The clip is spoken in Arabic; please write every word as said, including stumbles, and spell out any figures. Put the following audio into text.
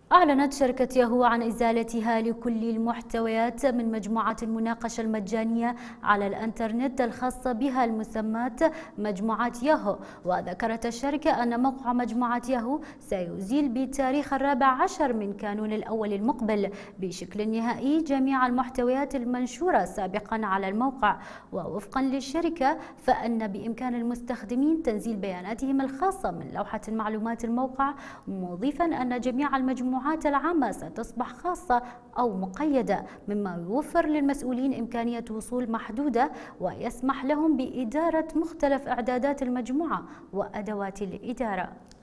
أعلنت شركة ياهو عن إزالتها لكل المحتويات من مجموعات المناقشة المجانية على الإنترنت الخاصة بها المسماة مجموعات ياهو. وذكرت الشركة أن موقع مجموعات ياهو سيزيل بتاريخ الرابع عشر من كانون الأول المقبل بشكل نهائي جميع المحتويات المنشورة سابقا على الموقع. ووفقا للشركة فإن بإمكان المستخدمين تنزيل بياناتهم الخاصة من لوحة معلومات الموقع، مضيفا أن جميع المجموعات المجموعات العامة ستصبح خاصة أو مقيدة، مما يوفر للمسؤولين إمكانية وصول محدودة ويسمح لهم بإدارة مختلف إعدادات المجموعة وأدوات الإدارة.